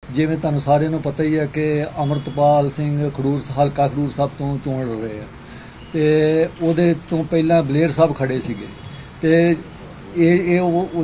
ਜਿਵੇਂ ਤੁਹਾਨੂੰ ਸਾਰਿਆਂ ਨੂੰ ਪਤਾ ਹੀ ਹੈ ਕਿ ਅਮਰਤਪਾਲ ਸਿੰਘ ਖਡੂਰ ਹਲਕਾ ਖਡੂਰ ਸਾਹਿਬ ਤੋਂ ਚੋਣ ਲੜ ਰਹੇ ਆ ਤੇ ਉਹਦੇ ਤੋਂ ਪਹਿਲਾਂ ਬਲੇਰ ਸਾਹਿਬ ਖੜੇ ਸੀਗੇ ਤੇ ਇਹ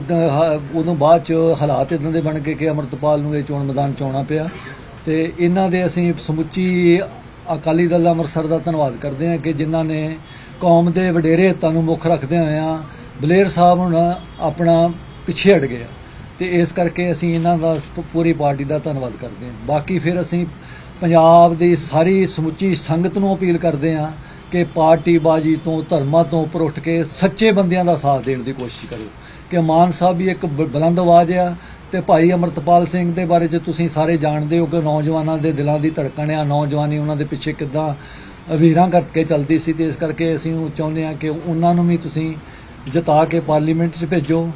ਉਦੋਂ ਬਾਅਦ ਚ ਹਾਲਾਤ ਇਦਾਂ ਦੇ ਬਣ ਗਏ ਕਿ ਅਮਰਤਪਾਲ ਨੂੰ ਇਹ ਚੋਣ ਮੈਦਾਨ ਚ ਆਉਣਾ ਪਿਆ ਤੇ ਇਹਨਾਂ ਦੇ ਅਸੀਂ ਸਮੁੱਚੀ ਅਕਾਲੀ ਦਲ ਅੰਮ੍ਰਿਤਸਰ ਦਾ ਧੰਨਵਾਦ ਕਰਦੇ ਹਾਂ ਕਿ ਜਿਨ੍ਹਾਂ ਨੇ ਕੌਮ ਦੇ ਵਡੇਰੇ ਹਿੱਤਾਂ ਨੂੰ ਮੁੱਖ ਰੱਖਦਿਆਂ ਹੋਇਆਂ ਬਲੇਰ ਸਾਹਿਬ ਹੁਣ ਆਪਣਾ ਪਿੱਛੇ ਹਟ ਗਏ ਤੇ ਇਸ ਕਰਕੇ ਅਸੀਂ ਇਹਨਾਂ ਦਾ ਪੂਰੀ ਪਾਰਟੀ ਦਾ ਧੰਨਵਾਦ ਕਰਦੇ ਹਾਂ। ਬਾਕੀ ਫਿਰ ਅਸੀਂ ਪੰਜਾਬ ਦੀ ਸਾਰੀ ਸਮੁੱਚੀ ਸੰਗਤ ਨੂੰ ਅਪੀਲ ਕਰਦੇ ਹਾਂ ਕਿ ਪਾਰਟੀਬਾਜ਼ੀ ਤੋਂ ਧਰਮਾਂ ਤੋਂ ਉੱਪਰ ਉੱਠ ਕੇ ਸੱਚੇ ਬੰਦਿਆਂ ਦਾ ਸਾਥ ਦੇਣ ਦੀ ਕੋਸ਼ਿਸ਼ ਕਰੋ ਕਿ ਮਾਨ ਸਾਹਿਬ ਵੀ ਇੱਕ ਬੁਲੰਦ ਆਵਾਜ਼ ਆ ਤੇ ਭਾਈ ਅਮਰਤਪਾਲ ਸਿੰਘ ਦੇ ਬਾਰੇ 'ਚ ਤੁਸੀਂ ਸਾਰੇ ਜਾਣਦੇ ਹੋ ਕਿ ਨੌਜਵਾਨਾਂ ਦੇ ਦਿਲਾਂ ਦੀ ਧੜਕਣ ਆ, ਨੌਜਵਾਨੀ ਉਹਨਾਂ ਦੇ ਪਿੱਛੇ ਕਿੱਦਾਂ ਵੀਰਾਂ ਕਰਕੇ ਚੱਲਦੀ ਸੀ ਤੇ ਇਸ ਕਰਕੇ ਅਸੀਂ ਚਾਹੁੰਦੇ ਹਾਂ ਕਿ ਉਹਨਾਂ ਨੂੰ ਵੀ ਤੁਸੀਂ ਜਿਤਾ ਕੇ ਪਾਰਲੀਮੈਂਟ 'ਚ ਭੇਜੋ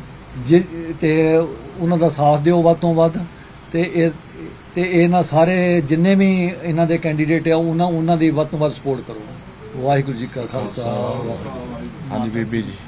ਤੇ ਉਹਨਾਂ ਦਾ ਸਾਥ ਦਿਓ ਵੱਧ ਤੋਂ ਵੱਧ ਤੇ ਇਹਨਾਂ ਸਾਰੇ ਜਿੰਨੇ ਵੀ ਇਹਨਾਂ ਦੇ ਕੈਂਡੀਡੇਟ ਆ ਉਹਨਾਂ ਦੀ ਵੱਧ ਤੋਂ ਵੱਧ ਸਪੋਰਟ ਕਰੋ। ਵਾਹਿਗੁਰੂ ਜੀ ਕਾ ਖਾਲਸਾ। ਹਾਂਜੀ ਬੀਬੀ ਜੀ।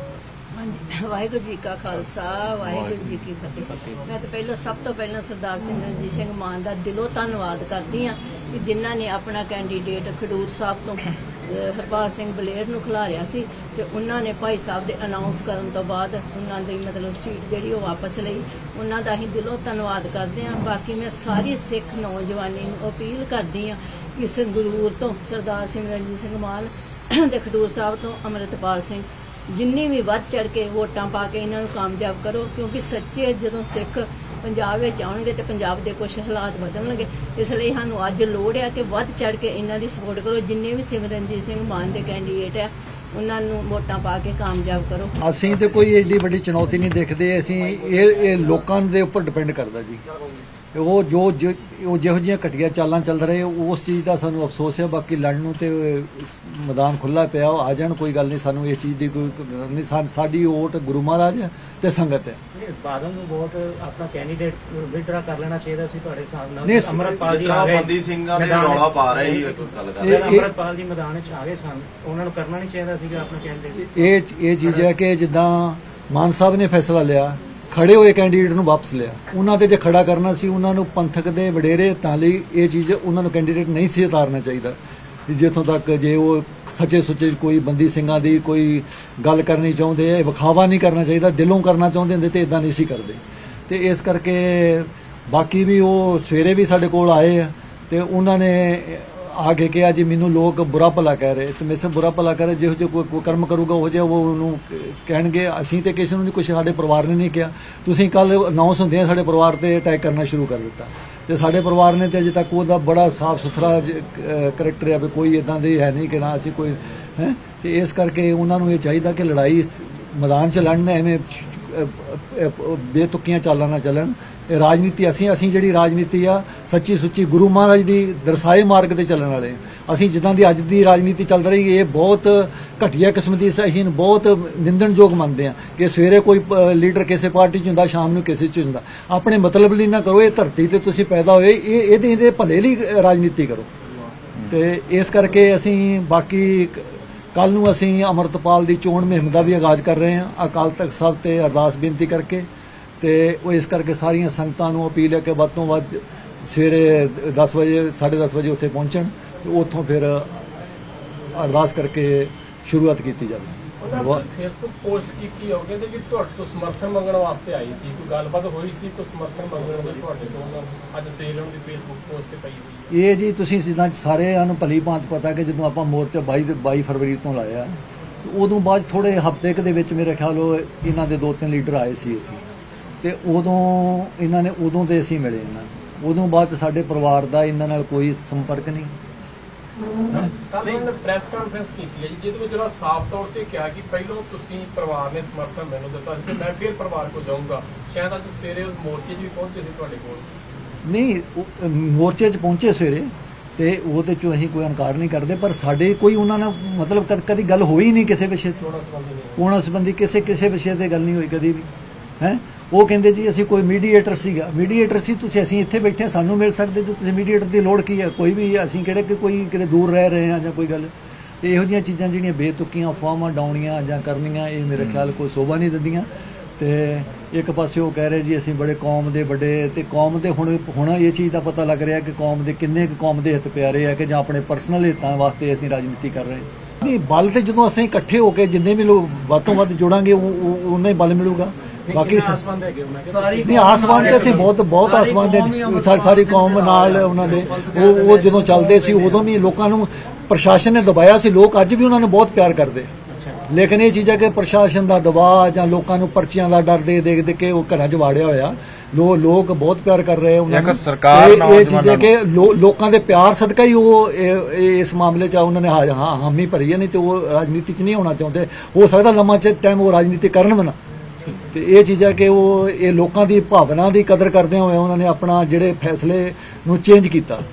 ਵਾਹਿਗੁਰੂ ਜੀ ਕਾ ਖਾਲਸਾ ਵਾਹਿਗੁਰੂ ਜੀ ਕੀ ਫਤਿਹ। ਮੈਂ ਤਾਂ ਸਭ ਤੋਂ ਪਹਿਲਾਂ ਸਰਦਾਰ ਸਿਮਰਨਜੀਤ ਸਿੰਘ ਮਾਨ ਦਾ ਦਿਲੋਂ ਧੰਨਵਾਦ ਕਰਦੀ ਹਾਂ ਕਿ ਜਿਨ੍ਹਾਂ ਨੇ ਆਪਣਾ ਕੈਂਡੀਡੇਟ ਖਡੂਰ ਸਾਹਿਬ ਤੋਂ ਹਰਪਾਲ ਸਿੰਘ ਬਲੇਰ ਨੂੰ ਖਿਲਾਰਿਆ ਸੀ ਤੇ ਉਹਨਾਂ ਨੇ ਭਾਈ ਸਾਹਿਬ ਦੇ ਅਨਾਉਂਸ ਕਰਨ ਤੋਂ ਬਾਅਦ ਉਹਨਾਂ ਦੀ ਸੀਟ ਜਿਹੜੀ ਉਹ ਵਾਪਸ ਲਈ। ਉਹਨਾਂ ਦਾ ਅਸੀਂ ਦਿਲੋਂ ਧੰਨਵਾਦ ਕਰਦੇ ਹਾਂ। ਬਾਕੀ ਮੈਂ ਸਾਰੀ ਸਿੱਖ ਨੌਜਵਾਨੀ ਨੂੰ ਅਪੀਲ ਕਰਦੀ ਹਾਂ ਕਿ ਸੰਗਰੂਰ ਤੋਂ ਸਰਦਾਰ ਸਿਮਰਨਜੀਤ ਸਿੰਘ ਮਾਨ ਤੇ ਖਡੂਰ ਸਾਹਿਬ ਤੋਂ ਅਮਰਿਤਪਾਲ ਸਿੰਘ ਜਿੰਨੀ ਵੀ ਵੱਧ ਚੜ ਕੇ ਵੋਟਾਂ ਪਾ ਕੇ ਇਹਨਾਂ ਨੂੰ ਕਾਮਯਾਬ ਕਰੋ ਕਿਉਂਕਿ ਸੱਚੇ ਜਦੋਂ ਸਿੱਖ ਪੰਜਾਬ ਵਿੱਚ ਆਉਣਗੇ ਤੇ ਪੰਜਾਬ ਦੇ ਕੁਝ ਹਾਲਾਤ ਬਦਲਣਗੇ। ਇਸ ਲਈ ਸਾਨੂੰ ਅੱਜ ਲੋੜ ਹੈ ਕਿ ਵੱਧ ਚੜ ਕੇ ਇਹਨਾਂ ਦੀ ਸਪੋਰਟ ਕਰੋ। ਜਿੰਨੇ ਵੀ ਸਿਮਰਨਜੀਤ ਸਿੰਘ ਮਾਨ ਦੇ ਕੈਂਡੀਡੇਟ ਆ ਉਹਨਾਂ ਨੂੰ ਵੋਟਾਂ ਪਾ ਕੇ ਕਾਮਯਾਬ ਕਰੋ। ਅਸੀਂ ਤੇ ਕੋਈ ਏਡੀ ਵੱਡੀ ਚੁਣੌਤੀ ਨਹੀਂ ਦੇਖਦੇ। ਅਸੀਂ ਇਹ ਲੋਕਾਂ ਦੇ ਉੱਪਰ ਡਿਪੈਂਡ ਕਰਦਾ ਜੀ। ਉਹ ਜਿਹੋ ਜਿਹੀਆਂ ਘਟੀਆ ਚਾਲਾਂ ਚੱਲ ਰਹੇ ਉਸ ਚੀਜ਼ ਦਾ ਸਾਨੂੰ ਅਫਸੋਸ ਹੈ। ਬਾਕੀ ਲੜਨ ਨੂੰ ਤੇ ਮੈਦਾਨ ਖੁੱਲਾ ਪਿਆ ਆ ਜਾਣ, ਕੋਈ ਗੱਲ ਨਹੀਂ। ਸਾਨੂੰ ਇਸ ਚੀਜ਼ ਦੀ ਕੋਈ ਨਹੀਂ। ਸਾਡੀ ਵੋਟ ਗੁਰੂ ਮਹਾਰਾਜ ਤੇ ਸੰਗਤ ਹੈ। ਬਾਦਲ ਨੂੰ ਵੋਟ ਆਪਣਾ ਕੈਂਡੀਡੇਟ ਵਿਡਰਾ ਕਰ ਲੈਣਾ ਚਾਹੀਦਾ ਸੀ ਤੁਹਾਡੇ ਹਿਸਾਬ ਨਾਲ। ਅਮਰਪਾਲ ਜੀ ਬੰਦੀ ਸਿੰਘਾਂ ਦੇ ਰੌਲਾ ਪਾ ਰਹੇ ਸੀ ਗੱਲ ਕਰ ਰਹੇ। ਅਮਰਪਾਲ ਜੀ ਮੈਦਾਨ ਵਿੱਚ ਆ ਗਏ ਸਨ, ਉਹਨਾਂ ਨੂੰ ਕਰਨਾ ਨਹੀਂ ਚਾਹੀਦਾ ਸੀਗਾ ਆਪਣਾ ਕੈਂਡੀਡੇਟ। ਇਹ ਚੀਜ਼ ਹੈ ਕਿ ਜਿੱਦਾਂ ਮਾਨ ਸਾਹਿਬ ਨੇ ਫੈਸਲਾ ਲਿਆ ਖੜੇ ਹੋਏ ਕੈਂਡੀਡੇਟ ਨੂੰ ਵਾਪਸ ਲਿਆ। ਉਹਨਾਂ ਤੇ ਜੇ ਖੜਾ ਕਰਨਾ ਸੀ ਉਹਨਾਂ ਨੂੰ ਪੰਥਕ ਦੇ ਵਡੇਰੇ ਹਿੱਤਾਂ ਲਈ ਇਹ ਚੀਜ਼ ਉਹਨਾਂ ਨੂੰ ਕੈਂਡੀਡੇਟ ਨਹੀਂ ਸੀ ਉਤਾਰਨਾ ਚਾਹੀਦਾ। ਜਿੱਥੋਂ ਤੱਕ ਜੇ ਉਹ ਸੱਚੇ ਸੁੱਚੇ ਕੋਈ ਬੰਦੀ ਸਿੰਘਾਂ ਦੀ ਕੋਈ ਗੱਲ ਕਰਨੀ ਚਾਹੁੰਦੇ ਆ, ਵਿਖਾਵਾ ਨਹੀਂ ਕਰਨਾ ਚਾਹੀਦਾ, ਦਿਲੋਂ ਕਰਨਾ ਚਾਹੁੰਦੇ ਹੁੰਦੇ ਤੇ ਇਦਾਂ ਨਹੀਂ ਸੀ ਕਰਦੇ। ਤੇ ਇਸ ਕਰਕੇ ਬਾਕੀ ਵੀ ਉਹ ਸਵੇਰੇ ਵੀ ਸਾਡੇ ਕੋਲ ਆਏ ਆ ਤੇ ਉਹਨਾਂ ਨੇ ਆ ਕੇ ਕਿਹਾ ਜੀ ਮੈਨੂੰ ਲੋਕ ਬੁਰਾ ਭਲਾ ਕਹਿ ਰਹੇ ਤੇ ਮੇਰੇ ਸੇ ਬੁਰਾ ਭਲਾ ਕਹਿ ਰਹੇ, ਜਿਹੋ ਜਿਹਾ ਕੋਈ ਕਰਮ ਕਰੂਗਾ ਉਹ ਜਿਹਾ ਉਹ ਉਹਨੂੰ ਕਹਿਣਗੇ। ਅਸੀਂ ਤੇ ਕਿਸੇ ਨੂੰ ਨਹੀਂ ਕੁਛ, ਸਾਡੇ ਪਰਿਵਾਰ ਨੇ ਨਹੀਂ ਕਿਹਾ। ਤੁਸੀਂ ਕੱਲ ਅਨਾਉਂਸ ਹੁੰਦੇ ਆ ਸਾਡੇ ਪਰਿਵਾਰ ਤੇ ਅਟੈਕ ਕਰਨਾ ਸ਼ੁਰੂ ਕਰ ਦਿੱਤਾ ਤੇ ਸਾਡੇ ਪਰਿਵਾਰ ਨੇ ਤੇ ਅਜੇ ਤੱਕ ਉਹਦਾ ਬੜਾ ਸਾਫ ਸੁਥਰਾ ਕਰੈਕਟਰ ਹੈ ਵੀ ਕੋਈ ਇਦਾਂ ਦੇ ਹੈ ਨਹੀਂ ਕਿ ਨਾ ਅਸੀਂ ਕੋਈ ਹੈ। ਤੇ ਇਸ ਕਰਕੇ ਉਹਨਾਂ ਨੂੰ ਇਹ ਚਾਹੀਦਾ ਕਿ ਲੜਾਈ ਮੈਦਾਨ 'ਚ ਲੜਨ, ਐਵੇਂ ਬੇਤੁਕੀਆਂ ਚਾਲਾਂ ਨਾ ਚੱਲਣ। ਰਾਜਨੀਤੀ ਅਸੀਂ ਜਿਹੜੀ ਰਾਜਨੀਤੀ ਆ ਸੱਚੀ ਸੁੱਚੀ ਗੁਰੂ ਮਹਾਰਾਜ ਦੀ ਦਰਸਾਏ ਮਾਰਗ ਤੇ ਚੱਲਣ ਵਾਲੇ। ਅਸੀਂ ਜਿੱਦਾਂ ਦੀ ਅੱਜ ਦੀ ਰਾਜਨੀਤੀ ਚੱਲ ਰਹੀ ਇਹ ਬਹੁਤ ਘਟੀਆ ਕਿਸਮ ਦੀ ਅਸੀਂ ਬਹੁਤ ਨਿੰਦਣਯੋਗ ਮੰਨਦੇ ਹਾਂ ਕਿ ਸਵੇਰੇ ਕੋਈ ਲੀਡਰ ਕਿਸੇ ਪਾਰਟੀ 'ਚ ਹੁੰਦਾ, ਸ਼ਾਮ ਨੂੰ ਕਿਸੇ 'ਚ ਹੁੰਦਾ। ਆਪਣੇ ਮਤਲਬ ਲਈ ਨਾ ਕਰੋ। ਇਹ ਧਰਤੀ ਤੇ ਤੁਸੀਂ ਪੈਦਾ ਹੋਏ, ਇਹਦੇ ਭਲੇ ਲਈ ਰਾਜਨੀਤੀ ਕਰੋ। ਤੇ ਇਸ ਕਰਕੇ ਅਸੀਂ ਬਾਕੀ ਕੱਲ ਨੂੰ ਅਸੀਂ ਅਮਰਤਪਾਲ ਦੀ ਚੋਣ ਮੁਹਿੰਮ ਦਾ ਵੀ ਆਗਾਜ਼ ਕਰ ਰਹੇ ਹਾਂ ਅਕਾਲ ਤਖਤ ਸਾਹਿਬ ਤੇ ਅਰਦਾਸ ਬੇਨਤੀ ਕਰਕੇ। ਤੇ ਉਹ ਇਸ ਕਰਕੇ ਸਾਰੀਆਂ ਸੰਗਤਾਂ ਨੂੰ ਅਪੀਲ ਹੈ ਕਿ ਵੱਧ ਤੋਂ ਵੱਧ ਸਵੇਰੇ 10 ਵਜੇ 10:30 ਵਜੇ ਉੱਥੇ ਪਹੁੰਚਣ ਤੇ ਉੱਥੋਂ ਫਿਰ ਅਰਦਾਸ ਕਰਕੇ ਸ਼ੁਰੂਆਤ ਕੀਤੀ ਜਾਵੇ। ਫੇਸਬੁੱਕ ਪੋਸਟ ਕੀਤੀ ਹੋਗੇ ਤੇ ਜੀ ਤੁਹਾਡੇ ਤੋਂ ਸਮਰਥਨ ਮੰਗਣ ਵਾਸਤੇ ਆਈ ਸੀ, ਕੋਈ ਗੱਲਬਾਤ ਹੋਈ ਸੀ ਕੋਈ ਸਮਰਥਨ ਮੰਗਣ ਦੇ ਤੁਹਾਡੇ ਤੋਂ? ਅੱਜ ਸੇਲ ਦੀ ਫੇਸਬੁੱਕ ਪੋਸਟ ਤੇ ਪਈ ਹੋਈ ਇਹ ਜੀ ਤੁਸੀਂ ਜਿੱਦਾਂ ਸਾਰਿਆਂ ਨੂੰ ਭਲੀ ਭਾਂਤ ਪਤਾ ਕਿ ਜਦੋਂ ਆਪਾਂ ਮੋਰਚਾ 22 ਫਰਵਰੀ ਤੋਂ ਲਾਇਆ ਉਦੋਂ ਬਾਅਦ ਥੋੜੇ ਹਫ਼ਤੇ ਕੁ ਦੇ ਵਿੱਚ ਮੇਰੇ ਖਿਆਲ ਇਹਨਾਂ ਦੇ 2-3 ਲੀਡਰ ਆਏ ਸੀ ਇੱਥੇ ਤੇ ਉਦੋਂ ਦੇ ਅਸੀਂ ਮਿਲੇ ਇਹਨਾਂ ਨੂੰ। ਉਦੋਂ ਬਾਅਦ ਸਾਡੇ ਪਰਿਵਾਰ ਦਾ ਇਹਨਾਂ ਨਾਲ ਕੋਈ ਸੰਪਰਕ ਨਹੀਂ। ਕੱਲ੍ਹ ਉਹਨਾਂ ਨੇ ਪ੍ਰੈਸ ਕਾਨਫਰੰਸ ਕੀਤੀ ਹੈ ਜੀ ਜਿਹਦੇ ਵਿੱਚ ਉਹਨਾਂ ਸਾਫ਼ ਤੌਰ ਤੇ ਕਿਹਾ ਕਿ ਪਹਿਲਾਂ ਤੁਸੀਂ ਪਰਿਵਾਰ ਨੇ ਸਮਰਥਨ ਮੈਨੂੰ ਦਿੱਤਾ ਸੀ ਤੇ ਮੈਂ ਫਿਰ ਪਰਿਵਾਰ ਕੋਲ ਜਾਊਂਗਾ। ਸ਼ਾਇਦ ਅੱਜ ਸਵੇਰੇ ਉਸ ਮੋਰਚੇ 'ਚ ਵੀ ਪਹੁੰਚੇ ਸੀ ਤੁਹਾਡੇ ਕੋਲ? ਨਹੀਂ, ਮੋਰਚੇ 'ਚ ਪਹੁੰਚੇ ਸਵੇਰੇ ਤੇ ਉਹਦੇ 'ਚੋਂ ਅਸੀਂ ਕੋਈ ਇਨਕਾਰ ਨਹੀਂ ਕਰਦੇ, ਪਰ ਸਾਡੇ ਕੋਈ ਉਹਨਾਂ ਨਾਲ ਮਤਲਬ ਕਦੀ ਗੱਲ ਹੋਈ ਨਹੀਂ ਕਿਸੇ ਵਿਸ਼ੇ ਤੇ। ਚੋਣਾਂ ਸੰਬੰਧੀ ਕਿਸੇ ਵਿਸ਼ੇ ਤੇ ਗੱਲ ਨਹੀਂ ਹੋਈ ਕਦੀ ਵੀ ਹੈ। ਉਹ ਕਹਿੰਦੇ ਜੀ ਅਸੀਂ ਕੋਈ ਮੀਡੀਏਟਰ ਸੀਗਾ। ਮੀਡੀਏਟਰ ਸੀ ਤੁਸੀਂ, ਅਸੀਂ ਇੱਥੇ ਬੈਠੇ ਸਾਨੂੰ ਮਿਲ ਸਕਦੇ ਜੋ ਤੁਸੀਂ ਮੀਡੀਏਟਰ ਦੀ ਲੋੜ ਕੀ ਹੈ? ਕੋਈ ਵੀ ਅਸੀਂ ਕਿਹੜੇ ਕਿ ਕੋਈ ਕਿਤੇ ਦੂਰ ਰਹਿ ਰਹੇ ਹਾਂ ਜਾਂ ਕੋਈ ਗੱਲ। ਇਹੋ ਜਿਹੀਆਂ ਚੀਜ਼ਾਂ ਜਿਹੜੀਆਂ ਬੇਤੁਕੀਆਂ ਅਫਵਾਹਾਂ ਡਾਉਣੀਆਂ ਜਾਂ ਕਰਨੀਆਂ ਇਹ ਮੇਰੇ ਖਿਆਲ ਕੋਈ ਸ਼ੋਭਾ ਨਹੀਂ ਦਿੰਦੀਆਂ। ਤੇ ਇੱਕ ਪਾਸੇ ਉਹ ਕਹਿ ਰਹੇ ਜੀ ਅਸੀਂ ਬੜੇ ਕੌਮ ਦੇ ਵੱਡੇ, ਤੇ ਕੌਮ ਦੇ ਹੁਣ ਇਹ ਚੀਜ਼ ਦਾ ਪਤਾ ਲੱਗ ਰਿਹਾ ਕਿ ਕੌਮ ਦੇ ਕਿੰਨੇ ਕੁ ਕੌਮ ਦੇ ਹਿੱਤ ਪਿਆਰੇ ਆ ਕਿ ਜਾਂ ਆਪਣੇ ਪਰਸਨਲ ਹਿੱਤਾਂ ਵਾਸਤੇ ਅਸੀਂ ਰਾਜਨੀਤੀ ਕਰ ਰਹੇ ਹਾਂ। ਨਹੀਂ, ਬਲ ਤੇ ਜਦੋਂ ਅਸੀਂ ਇਕੱਠੇ ਹੋ ਕੇ ਜਿੰਨੇ ਵੀ ਲੋਕ ਵੱਧ ਤੋਂ ਵੱਧ ਜੋੜਾਂਗੇ ਉਨਾ ਹੀ ਬਲ ਮਿਲੂਗਾ। ਬਾਕੀ ਆਸਵੰਦ ਹੈਗੇ ਮੈਂ ਕਿਹਾ ਨਹੀਂ, ਆਸਮਾਨ ਤੇ ਇੱਥੇ ਬਹੁਤ ਆਸਮਾਨ ਦੇ ਸਾਰੀ ਕੌਮ ਨਾਲ ਉਹਨਾਂ ਦੇ ਉਹ ਜਦੋਂ ਚੱਲਦੇ ਸੀ ਉਦੋਂ ਵੀ ਲੋਕਾਂ ਨੂੰ ਪ੍ਰਸ਼ਾਸਨ ਨੇ ਦਬਾਇਆ ਸੀ, ਲੋਕ ਅੱਜ ਵੀ ਉਹਨਾਂ ਨੂੰ ਬਹੁਤ ਪਿਆਰ ਕਰਦੇ। ਲੇਕਿਨ ਇਹ ਚੀਜ਼ ਹੈ ਕਿ ਪ੍ਰਸ਼ਾਸਨ ਦਾ ਦਬਾਅ ਜਾਂ ਲੋਕਾਂ ਨੂੰ ਪਰਚੀਆਂ ਦਾ ਡਰ ਦੇ ਕੇ ਉਹ ਘਰਾਂ 'ਚ ਵਾੜਿਆ ਹੋਇਆ, ਲੋਕ ਬਹੁਤ ਪਿਆਰ ਕਰ ਰਹੇ ਉਹਨਾਂ ਨੂੰ। ਸਰਕਾਰ ਇਹ ਚੀਜ਼ ਹੈ ਕਿ ਲੋਕਾਂ ਦੇ ਪਿਆਰ ਸਦਕਾ ਹੀ ਉਹ ਇਸ ਮਾਮਲੇ 'ਚ ਉਹਨਾਂ ਨੇ ਹਾਮੀ ਭਰੀ ਹੈ, ਨਹੀਂ ਤੇ ਉਹ ਰਾਜਨੀਤੀ 'ਚ ਨਹੀਂ ਹੋਣਾ ਚਾਹੁੰਦੇ। ਹੋ ਸਕਦਾ ਲੰਮਾ ਚਿਰ ਟਾਈਮ ਉਹ ਰਾਜਨੀਤੀ ਕਰਨ ਵੀ ਨਾ। ਤੇ ਇਹ ਚੀਜ਼ ਹੈ ਕਿ ਇਹ ਲੋਕਾਂ ਦੀ ਭਾਵਨਾ ਦੀ ਕਦਰ ਕਰਦੇ ਹੋਏ ਉਹਨਾਂ ਨੇ ਆਪਣਾ ਜਿਹੜੇ ਫੈਸਲੇ ਨੂੰ ਚੇਂਜ ਕੀਤਾ।